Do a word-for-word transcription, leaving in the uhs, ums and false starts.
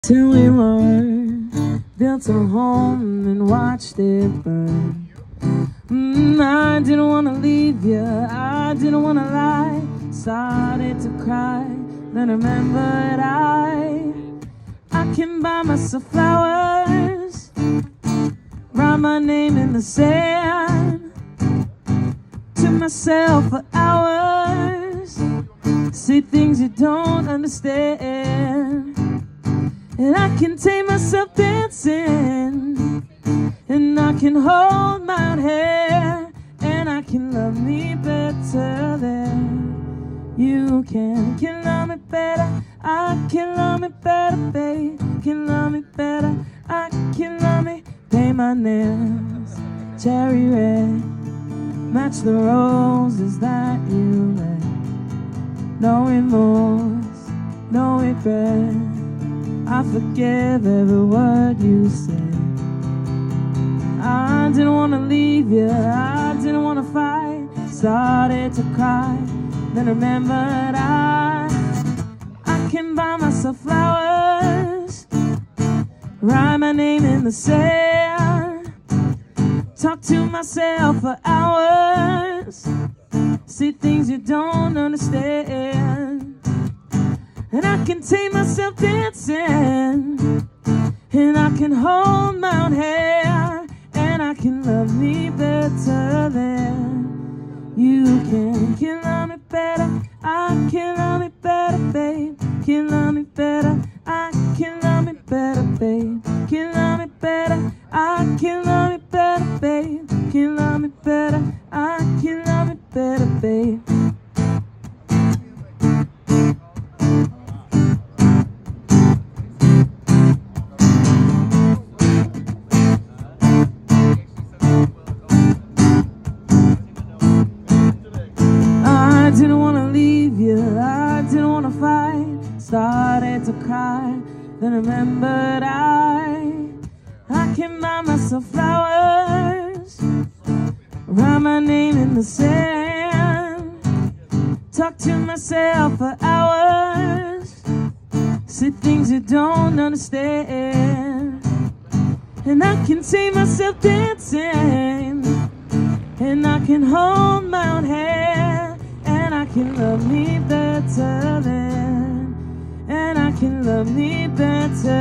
Till we were built a home and watched it burn. mm, I didn't want to leave you, I didn't want to lie. Started to cry, then remembered I I can buy myself flowers, write my name in the sand, to myself for hours, say things you don't understand. And I can take myself dancing, and I can hold my own hair, and I can love me better than you can. Can love me better, I can love me better, babe. Can love me better, I can love me. Paint my nails cherry red, match the roses that you left. No remorse, no regret, I forgive every word you said. I didn't want to leave you, I didn't want to fight. Started to cry, then remembered I I can buy myself flowers, write my name in the sand, talk to myself for hours, see things you don't understand. And I can take myself dancing, and I can hold my own hair, and I can love me better than you can. Can love me better, I can love me better, babe. Can love me better, I can love me better, babe. Can love me better, I can love me better, babe. Can love me better, I can love me better, babe. I didn't want to leave you, I didn't want to fight. Started to cry, then remembered I I can buy myself flowers, write my name in the sand, talk to myself for hours, say things you don't understand. And I can see myself dancing, and I can hold my own hair, and I can love me better than, and I can love me better